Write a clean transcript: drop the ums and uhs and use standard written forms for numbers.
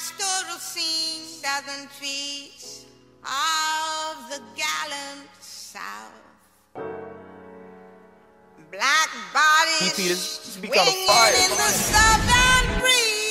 pastoral scene, southern trees of the gallant South. Black bodies Keep it, speak on swinging fire. in the southern breeze.